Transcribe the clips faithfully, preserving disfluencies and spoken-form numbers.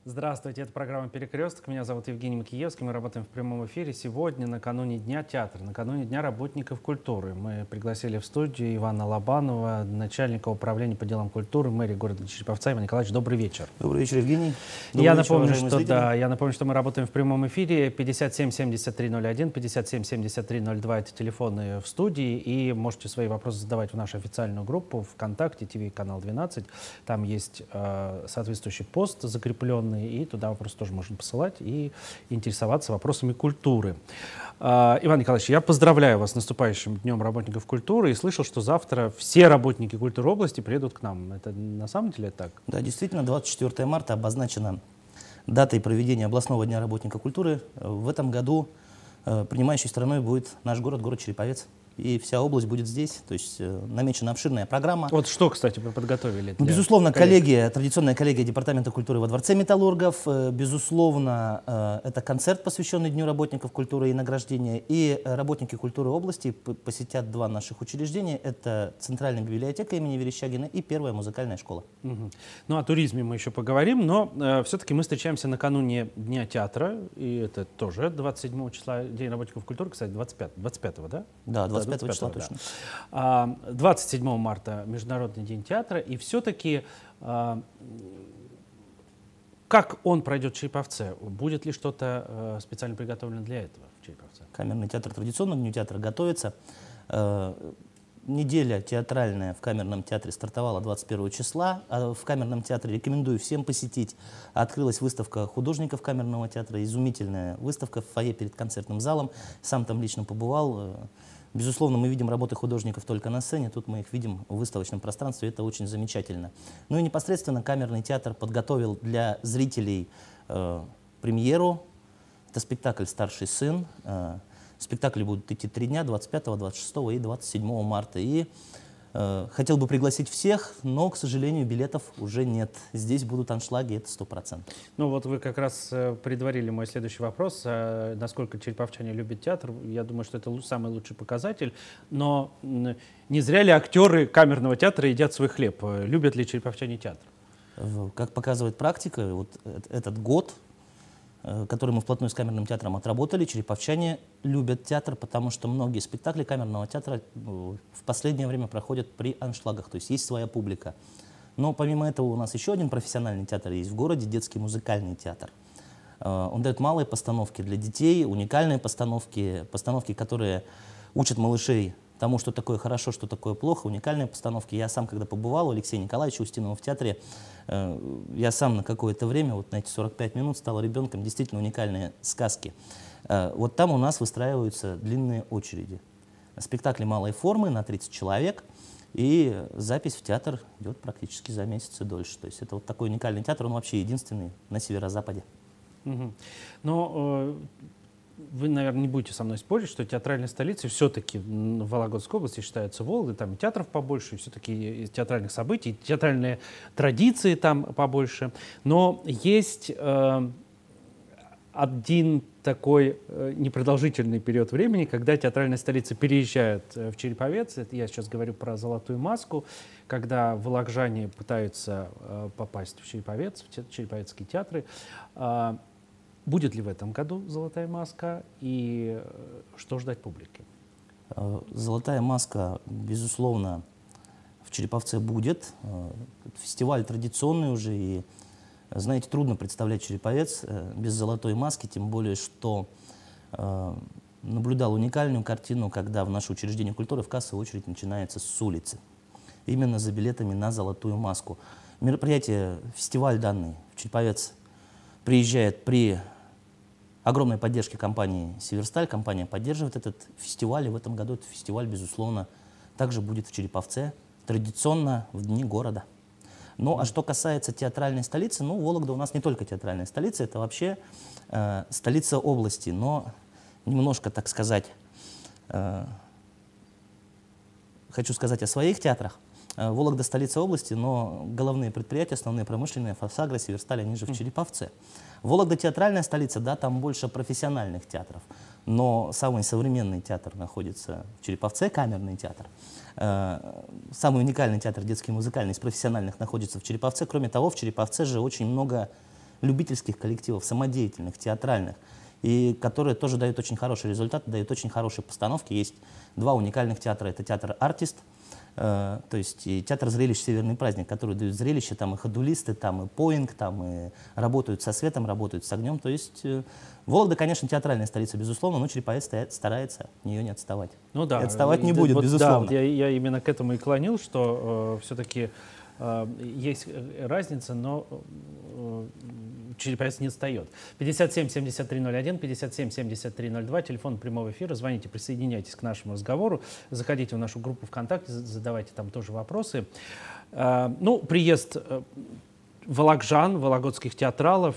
Здравствуйте, это программа «Перекресток». Меня зовут Евгений Макиевский. Мы работаем в прямом эфире. Сегодня, накануне Дня театра, накануне Дня работников культуры, мы пригласили в студию Ивана Лобанова, начальника управления по делам культуры мэрии города Череповца. Иван Николаевич, добрый вечер. Добрый вечер, Евгений. Добрый я, вечер, напомню, что, зрители. да, я напомню, что мы работаем в прямом эфире. пятьдесят семь семьдесят три ноль один, пятьдесят семь семьдесят три ноль два — это телефоны в студии. И можете свои вопросы задавать в нашу официальную группу ВКонтакте, ТВ канал двенадцать. Там есть э, соответствующий пост закрепленный, и туда вопросы тоже можно посылать и интересоваться вопросами культуры. Uh, Иван Николаевич, я поздравляю вас с наступающим Днем работников культуры и слышал, что завтра все работники культуры области приедут к нам. Это на самом деле так? Да, действительно, двадцать четвёртое марта обозначена датой проведения областного дня работника культуры. В этом году э, принимающей страной будет наш город, город Череповец. И вся область будет здесь, то есть э, намечена обширная программа. Вот что, кстати, вы подготовили? Ну, безусловно, коллегия, традиционная коллегия Департамента культуры во Дворце металлургов. Э, безусловно, э, это концерт, посвященный Дню работников культуры и награждения. И работники культуры области посетят два наших учреждения. Это Центральная библиотека имени Верещагина и Первая музыкальная школа. Угу. Ну, о туризме мы еще поговорим, но э, все-таки мы встречаемся накануне Дня театра, и это тоже двадцать седьмого числа, День работников культуры, кстати, двадцать пятого, двадцать пятого, да? Да, двадцать пятого числа, да. точно. А, двадцать седьмого марта Международный день театра, и все-таки а, как он пройдет в Череповце? Будет ли что-то а, специально приготовлено для этого в Череповце? Камерный театр традиционно к Дню театра готовится. Э, неделя театральная в Камерном театре стартовала двадцать первого числа. А в Камерном театре рекомендую всем посетить. Открылась выставка художников Камерного театра, изумительная выставка в фойе перед концертным залом. Сам там лично побывал. Безусловно, мы видим работы художников только на сцене, тут мы их видим в выставочном пространстве, это очень замечательно. Ну и непосредственно Камерный театр подготовил для зрителей э, премьеру. Это спектакль «Старший сын». Э, спектакли будут идти три дня, двадцать пятого, двадцать шестого и двадцать седьмого марта. И э, хотел бы пригласить всех, но, к сожалению, билетов уже нет. Здесь будут аншлаги, это сто процентов. Ну вот вы как раз э, предварили мой следующий вопрос. Э, насколько череповчане любят театр? Я думаю, что это самый лучший показатель. Но э, не зря ли актеры Камерного театра едят свой хлеб? Э, любят ли череповчане театр? Как показывает практика, вот этот год, который мы вплотную с Камерным театром отработали, череповчане любят театр, потому что многие спектакли Камерного театра в последнее время проходят при аншлагах, то есть есть своя публика. Но помимо этого у нас еще один профессиональный театр есть в городе, детский музыкальный театр. Он дает малые постановки для детей, уникальные постановки, постановки, которые учат малышей тому, что такое хорошо, что такое плохо, уникальные постановки. Я сам, когда побывал у Алексея Николаевича Устинова в театре, э, я сам на какое-то время, вот на эти сорок пять минут, стал ребенком, действительно уникальные сказки. Э, вот там у нас выстраиваются длинные очереди. Спектакли малой формы на тридцать человек, и запись в театр идет практически за месяц и дольше. То есть это вот такой уникальный театр, он вообще единственный на северо-западе. Угу. Но э, вы, наверное, не будете со мной спорить, что театральной столицей все-таки в Вологодской области считается Вологда, там и театров побольше, все-таки театральных событий, театральные традиции там побольше. Но есть э, один такой э, непродолжительный период времени, когда театральная столица переезжает э, в Череповец. Это я сейчас говорю про «Золотую маску», когда вологжане пытаются э, попасть в Череповец, в те, череповецкие театры. Э, Будет ли в этом году «Золотая маска» и что ждать публики? «Золотая маска», безусловно, в Череповце будет. Фестиваль традиционный уже, и, знаете, трудно представлять Череповец без «Золотой маски», тем более, что наблюдал уникальную картину, когда в наше учреждение культуры в кассовую очередь начинается с улицы, именно за билетами на «Золотую маску». Мероприятие, фестиваль данный в Череповец приезжает при огромной поддержки компании «Северсталь». Компания поддерживает этот фестиваль, и в этом году этот фестиваль, безусловно, также будет в Череповце, традиционно в дни города. Ну, а что касается театральной столицы, ну, Вологда у нас не только театральная столица, это вообще э, столица области, но немножко, так сказать, э, хочу сказать о своих театрах. Э, Вологда — столица области, но головные предприятия, основные промышленные, «Фосагро», «Северсталь», они же в Череповце. Вологда — театральная столица, да, там больше профессиональных театров, но самый современный театр находится в Череповце, Камерный театр. Э, самый уникальный театр детский музыкальный из профессиональных находится в Череповце. Кроме того, в Череповце же очень много любительских коллективов, самодеятельных, театральных, и которые тоже дают очень хороший результат, дают очень хорошие постановки. Есть два уникальных театра. Это театр «Артист», э, то есть и театр зрелищ «Северный праздник», который дают зрелища, там и ходулисты, там и поинг, там и работают со светом, работают с огнем. То есть э, Вологда, конечно, театральная столица, безусловно, но Череповец стоит, старается от нее не отставать. Ну да. И отставать не и, будет, вот, безусловно. Да, я, я именно к этому и клонил, что э, все-таки э, есть разница, но э, Череповец не отстает. пятьдесят семь семьдесят три ноль один, пятьдесят семь семьдесят три ноль два, телефон прямого эфира. Звоните, присоединяйтесь к нашему разговору. Заходите в нашу группу ВКонтакте, задавайте там тоже вопросы. Э, ну, приезд э, волокжан, вологодских театралов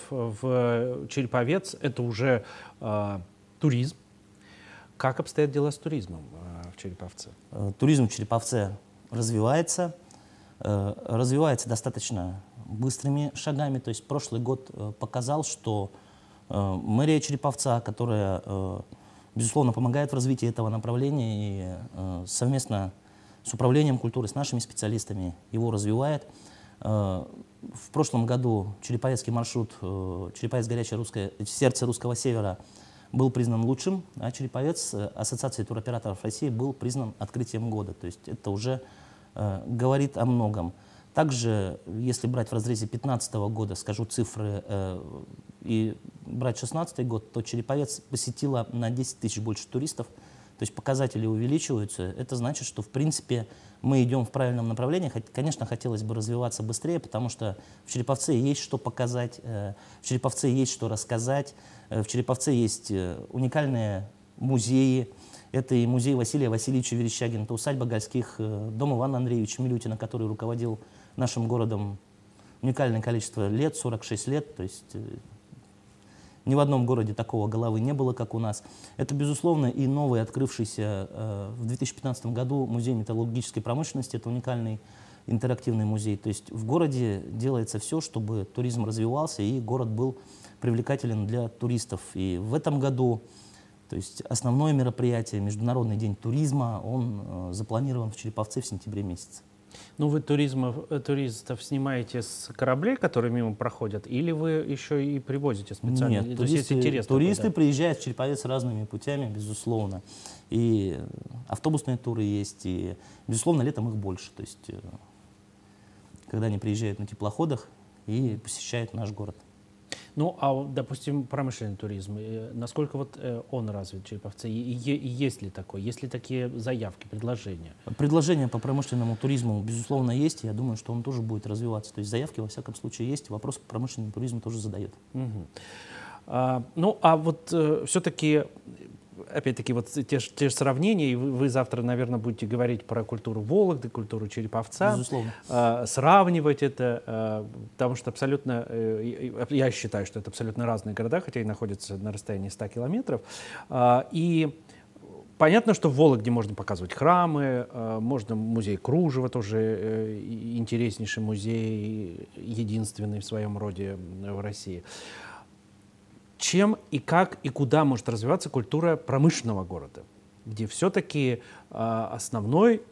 в Череповец — это уже э, туризм. Как обстоят дела с туризмом э, в Череповце? Туризм в Череповце развивается. Э, развивается достаточно быстрыми шагами. То есть прошлый год э, показал, что э, мэрия Череповца, которая, э, безусловно, помогает в развитии этого направления и э, совместно с управлением культуры, с нашими специалистами его развивает. Э, в прошлом году череповецкий маршрут э, «Череповец — горячее русское, сердце русского севера» был признан лучшим, а Череповец э, Ассоциации туроператоров России был признан открытием года. То есть это уже э, говорит о многом. Также, если брать в разрезе две тысячи пятнадцатого года, скажу цифры, э, и брать две тысячи шестнадцатый год, то Череповец посетило на десять тысяч больше туристов. То есть показатели увеличиваются. Это значит, что, в принципе, мы идем в правильном направлении. Хоть, конечно, хотелось бы развиваться быстрее, потому что в Череповце есть что показать, э, в Череповце есть что рассказать, э, в Череповце есть э, уникальные музеи. Это и музей Василия Васильевича Верещагина, это усадьба Гольских, э, дом Ивана Андреевича Милютина, который руководил нашим городом уникальное количество лет, сорок шесть лет. То есть э, ни в одном городе такого головы не было, как у нас. Это, безусловно, и новый, открывшийся э, в две тысячи пятнадцатом году музей металлургической промышленности. Это уникальный интерактивный музей. То есть в городе делается все, чтобы туризм развивался и город был привлекателен для туристов. И в этом году, то есть основное мероприятие, Международный день туризма, он э, запланирован в Череповце в сентябре месяце. Ну, вы туризма, туристов снимаете с кораблей, которые мимо проходят, или вы еще и привозите специально? Нет, туристы, есть туристы такой, да? приезжают в Череповец разными путями, безусловно. И автобусные туры есть, и, безусловно, летом их больше. То есть, когда они приезжают на теплоходах и посещают наш город. Ну, а, допустим, промышленный туризм, насколько вот он развит в Череповце? И, и, и есть ли такой? Есть ли такие заявки, предложения? Предложения по промышленному туризму, безусловно, есть. Я думаю, что он тоже будет развиваться. То есть заявки, во всяком случае, есть. Вопрос по промышленному туризму тоже задают. Угу. А, ну, а вот э, все-таки, опять-таки, вот те, те же сравнения, и вы, вы завтра, наверное, будете говорить про культуру Вологды, культуру Череповца. Безусловно. Э, сравнивать это, э, потому что абсолютно, э, я считаю, что это абсолютно разные города, хотя и находятся на расстоянии ста километров. Э, и понятно, что в Вологде можно показывать храмы, э, можно музей Кружева, тоже э, интереснейший музей, единственный в своем роде в России. Чем и как и куда может развиваться культура промышленного города, где все-таки э, основной,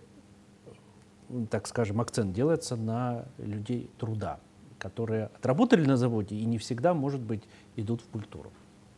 так скажем, акцент делается на людей труда, которые отработали на заводе и не всегда, может быть, идут в культуру?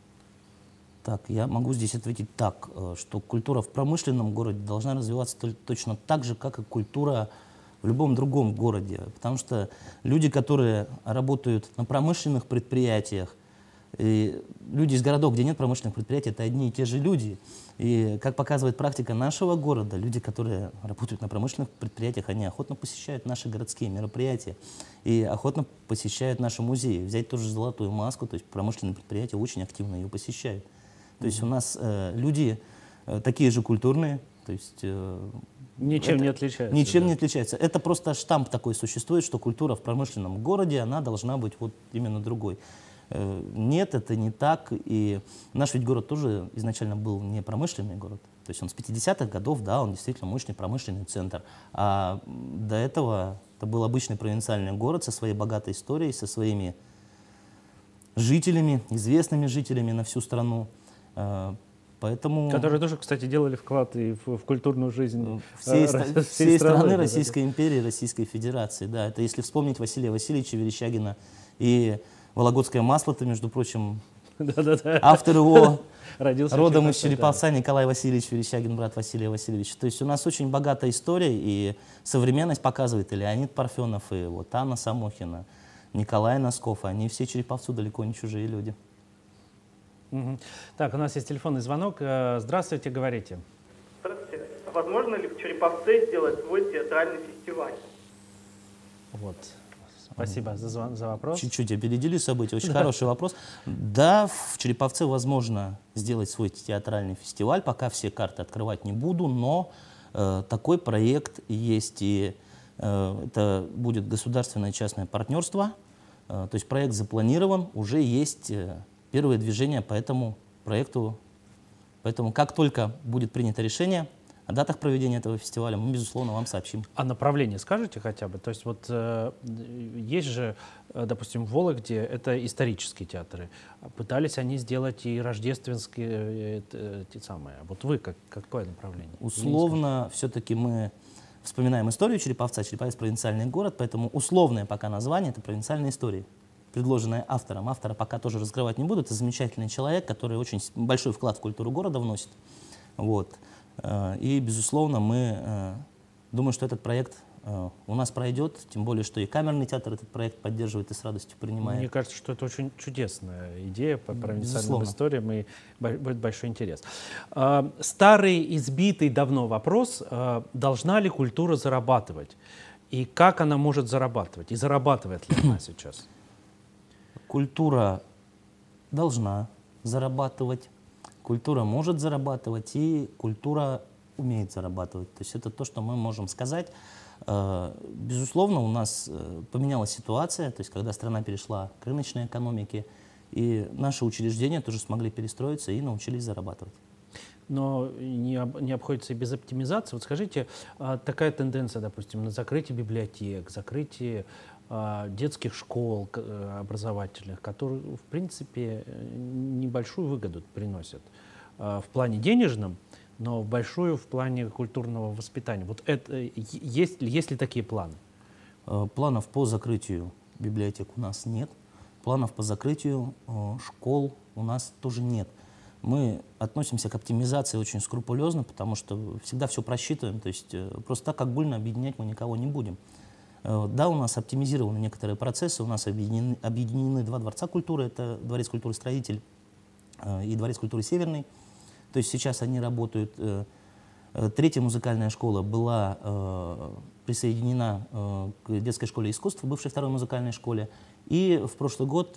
Так, я могу здесь ответить так, что культура в промышленном городе должна развиваться точно так же, как и культура в любом другом городе. Потому что люди, которые работают на промышленных предприятиях, и люди из городов, где нет промышленных предприятий, это одни и те же люди. И, как показывает практика нашего города, люди, которые работают на промышленных предприятиях, они охотно посещают наши городские мероприятия и охотно посещают наши музеи. Взять тоже «Золотую маску», то есть промышленные предприятия очень активно ее посещают. То есть у нас э, люди э, такие же культурные, то есть... Э, Ничем это, не отличаются. Ничем да. не отличается. Это просто штамп такой существует, что культура в промышленном городе, она должна быть вот именно другой. Нет, это не так. И наш ведь город тоже изначально был не промышленный город. То есть он с пятидесятых годов, да, он действительно мощный промышленный центр. А до этого это был обычный провинциальный город со своей богатой историей, со своими жителями, известными жителями на всю страну. Поэтому... Которые тоже, кстати, делали вклад и в, в культурную жизнь всей, э, всей, всей, всей страны, страны Российской империи, Российской Федерации. Да, это если вспомнить Василия Васильевича Верещагина и Вологодское масло-то, между прочим, автор его родом из Череповца Николай Васильевич Верещагин, брат Василия Васильевича. То есть у нас очень богатая история, и современность показывает и Леонид Парфенов, и вот Анна Самохина, Николай Носков. Они все Череповцу далеко не чужие люди. Угу. Так, у нас есть телефонный звонок. Здравствуйте, говорите. Здравствуйте. Возможно ли в Череповце сделать свой театральный фестиваль? Вот. Спасибо за, звон, за вопрос. Чуть-чуть опередили события. Очень хороший вопрос. Да, в Череповце возможно сделать свой театральный фестиваль. Пока все карты открывать не буду, но э, такой проект есть. И э, это будет государственное частное партнерство. Э, то есть проект запланирован, уже есть э, первые движения по этому проекту. Поэтому как только будет принято решение о датах проведения этого фестиваля, мы, безусловно, вам сообщим. А направление скажете хотя бы? То есть вот э, есть же, э, допустим, в Вологде это исторические театры. Пытались они сделать и рождественские э, э, те самые. Вот вы как, какое направление? Условно, все-таки мы вспоминаем историю Череповца. Череповец — провинциальный город, поэтому условное пока название — это провинциальная история, предложенная автором. Автора пока тоже раскрывать не буду. Это замечательный человек, который очень большой вклад в культуру города вносит. Вот. И, безусловно, мы думаем, что этот проект у нас пройдет, тем более, что и камерный театр этот проект поддерживает и с радостью принимает. Мне кажется, что это очень чудесная идея по провинциальным историям, и будет большой интерес. Старый, избитый давно вопрос: должна ли культура зарабатывать? И как она может зарабатывать? И зарабатывает ли она сейчас? Культура должна зарабатывать. Культура может зарабатывать, и культура умеет зарабатывать. То есть это то, что мы можем сказать. Безусловно, у нас поменялась ситуация, то есть когда страна перешла к рыночной экономике, и наши учреждения тоже смогли перестроиться и научились зарабатывать. Но не, не обходится и без оптимизации. Вот скажите, такая тенденция, допустим, на закрытие библиотек, закрытие детских школ образовательных, которые, в принципе, небольшую выгоду приносят в плане денежном, но большую в плане культурного воспитания. Вот это, есть, есть ли такие планы? Планов по закрытию библиотек у нас нет. Планов по закрытию школ у нас тоже нет. Мы относимся к оптимизации очень скрупулезно, потому что всегда все просчитываем. То есть просто так, как больно, объединять мы никого не будем. Да, у нас оптимизированы некоторые процессы, у нас объединены, объединены два дворца культуры, это Дворец культуры «Строитель» и Дворец культуры «Северный». То есть сейчас они работают. Третья музыкальная школа была присоединена к детской школе искусств, бывшей второй музыкальной школе. И в прошлый год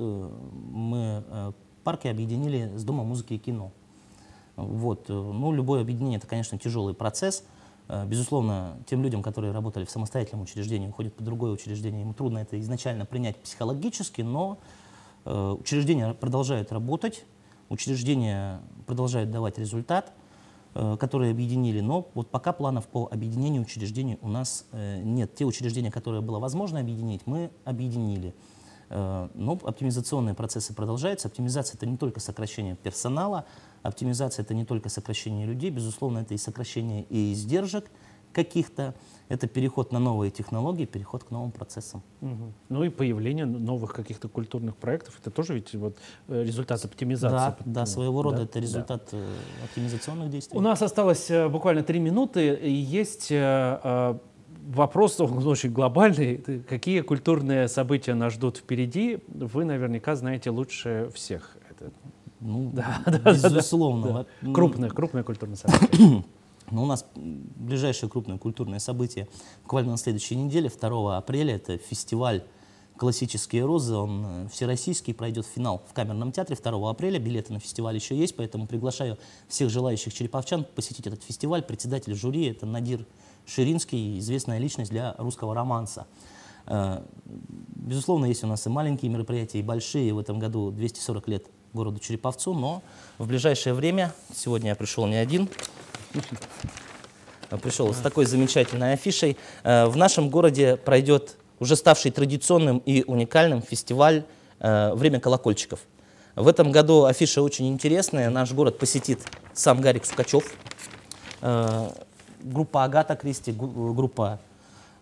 мы парки объединили с Домом музыки и кино. Вот. Ну, любое объединение — это, конечно, тяжелый процесс. Безусловно, тем людям, которые работали в самостоятельном учреждении, уходят по другое учреждение, им трудно это изначально принять психологически, но э, учреждения продолжают работать, учреждения продолжают давать результат, э, который объединили, но вот пока планов по объединению учреждений у нас э, нет. Те учреждения, которые было возможно объединить, мы объединили. Э, но оптимизационные процессы продолжаются. Оптимизация — это не только сокращение персонала, оптимизация — это не только сокращение людей, безусловно, это и сокращение и издержек каких-то, это переход на новые технологии, переход к новым процессам. Угу. Ну и появление новых каких-то культурных проектов, это тоже ведь вот результат оптимизации. Да, да, своего рода да? это результат да. оптимизационных действий. У нас осталось буквально три минуты, и есть вопрос, он очень глобальный. Какие культурные события нас ждут впереди? Вы наверняка знаете лучше всех. Это... Ну, да, безусловно. Да, да. Крупное, крупное культурное событие. Но у нас ближайшее крупное культурное событие буквально на следующей неделе, второго апреля, это фестиваль «Классические розы». Он всероссийский, пройдет финал в Камерном театре второго апреля. Билеты на фестиваль еще есть, поэтому приглашаю всех желающих череповчан посетить этот фестиваль. Председатель жюри — это Надир Ширинский, известная личность для русского романса. Безусловно, есть у нас и маленькие мероприятия, и большие. В этом году двести сорок лет городу Череповцу, но в ближайшее время, сегодня я пришел не один, пришел с такой замечательной афишей. В нашем городе пройдет уже ставший традиционным и уникальным фестиваль «Время колокольчиков». В этом году афиша очень интересная. Наш город посетит сам Гарик Сукачев, группа Агата Кристи, группа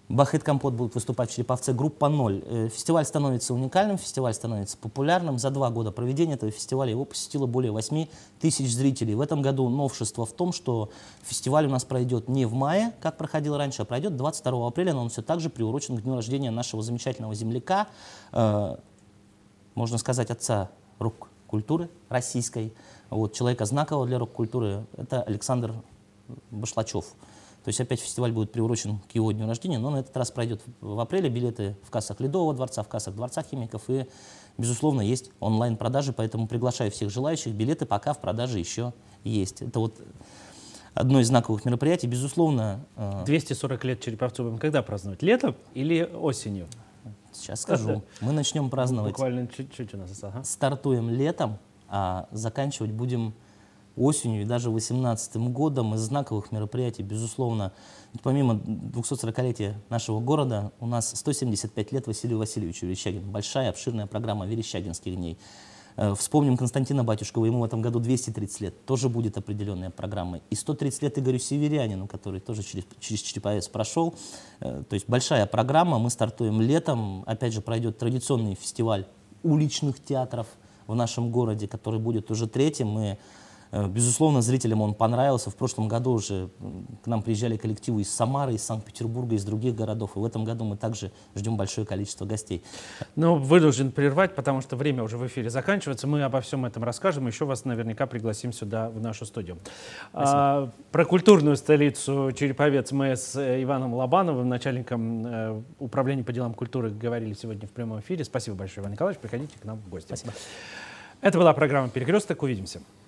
Бахыт Компот будут выступать в Череповце, группа ноль. Фестиваль становится уникальным, фестиваль становится популярным. За два года проведения этого фестиваля его посетило более восьми тысяч зрителей. В этом году новшество в том, что фестиваль у нас пройдет не в мае, как проходил раньше, а пройдет двадцать второго апреля, но он все так же приурочен к дню рождения нашего замечательного земляка, э, можно сказать, отца рок-культуры российской, вот, человека знакового для рок-культуры, это Александр Башлачев. То есть опять фестиваль будет приурочен к его дню рождения, но на этот раз пройдет в апреле. Билеты в кассах Ледового дворца, в кассах Дворца химиков. И, безусловно, есть онлайн-продажи, поэтому приглашаю всех желающих. Билеты пока в продаже еще есть. Это вот одно из знаковых мероприятий. Безусловно... двести сорок лет Череповцу будем когда праздновать? Летом или осенью? Сейчас скажу. Мы начнем праздновать... Буквально чуть-чуть у нас. Ага. Стартуем летом, а заканчивать будем... осенью и даже восемнадцатым годом. Из знаковых мероприятий, безусловно, помимо двухсотсорокалетия нашего города, у нас сто семьдесят пять лет Василию Васильевичу Верещагину. Большая, обширная программа Верещагинских дней. Вспомним Константина Батюшкова, ему в этом году двести тридцать лет, тоже будет определенная программа. И сто тридцать лет Игорю Северянину, который тоже через, через Череповец прошел. То есть большая программа, мы стартуем летом. Опять же, пройдет традиционный фестиваль уличных театров в нашем городе, который будет уже третьим. Мы Безусловно, зрителям он понравился. В прошлом году уже к нам приезжали коллективы из Самары, из Санкт-Петербурга, из других городов. И в этом году мы также ждем большое количество гостей. Но вынужден прервать, потому что время уже в эфире заканчивается. Мы обо всем этом расскажем. Еще вас наверняка пригласим сюда, в нашу студию. А, про культурную столицу Череповец мы с Иваном Лобановым, начальником э, управления по делам культуры, говорили сегодня в прямом эфире. Спасибо большое, Иван Николаевич. Приходите к нам в гости. Спасибо. Это была программа «Перекресток». Увидимся.